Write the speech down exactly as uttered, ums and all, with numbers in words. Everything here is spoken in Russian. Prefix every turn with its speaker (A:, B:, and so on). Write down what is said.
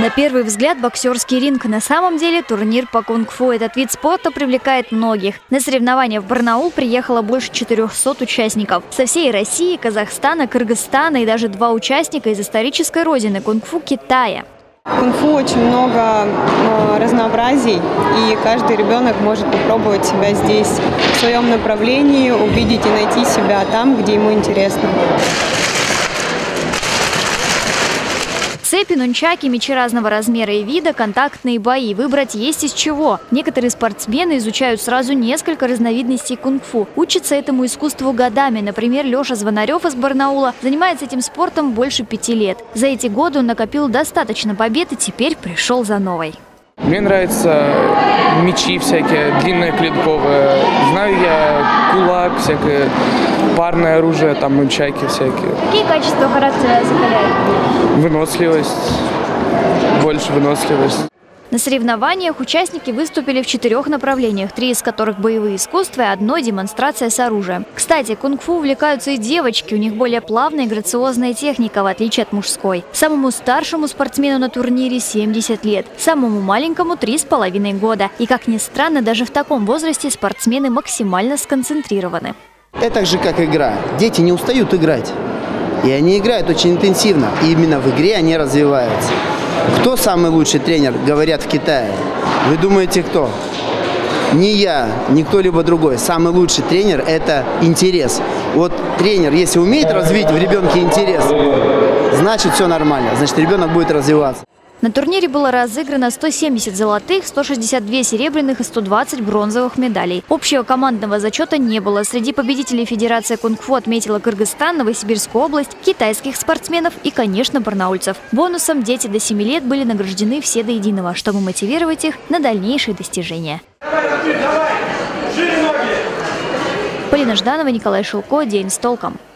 A: На первый взгляд боксерский ринг. На самом деле турнир по кунг-фу. Этот вид спорта привлекает многих. На соревнования в Барнаул приехало больше четырёхсот участников. Со всей России, Казахстана, Кыргызстана и даже два участника из исторической родины кунг-фу Китая.
B: В кунг-фу очень много э, разнообразий, и каждый ребенок может попробовать себя здесь в своем направлении, увидеть и найти себя там, где ему интересно.
A: Цепи, нунчаки, мечи разного размера и вида, контактные бои. Выбрать есть из чего. Некоторые спортсмены изучают сразу несколько разновидностей кунг-фу. Учатся этому искусству годами. Например, Леша Звонарев из Барнаула занимается этим спортом больше пяти лет. За эти годы он накопил достаточно побед и теперь пришел за новой.
C: Мне нравятся мечи всякие, длинные клинковые. Знаю я кулак, всякое парное оружие, там нунчаки всякие.
A: Какие качества характера закаляют?
C: Выносливость, больше выносливость.
A: На соревнованиях участники выступили в четырех направлениях, три из которых боевые искусства и одно демонстрация с оружием. Кстати, кунг-фу увлекаются и девочки, у них более плавная и грациозная техника, в отличие от мужской. Самому старшему спортсмену на турнире семьдесят лет, самому маленькому три с половиной года. И, как ни странно, даже в таком возрасте спортсмены максимально сконцентрированы.
D: Это же как игра. Дети не устают играть. И они играют очень интенсивно. И именно в игре они развиваются. Кто самый лучший тренер, говорят в Китае? Вы думаете, кто? Не я, не кто-либо другой. Самый лучший тренер – это интерес. Вот тренер, если умеет развить в ребенке интерес, значит все нормально. Значит, ребенок будет развиваться.
A: На турнире было разыграно сто семьдесят золотых, сто шестьдесят две серебряных и сто двадцать бронзовых медалей. Общего командного зачета не было. Среди победителей Федерация кунг-фу отметила Кыргызстан, Новосибирскую область, китайских спортсменов и, конечно, барнаульцев. Бонусом дети до семи лет были награждены все до единого, чтобы мотивировать их на дальнейшие достижения. Полина Жданова, Николай Шилко. День с толком.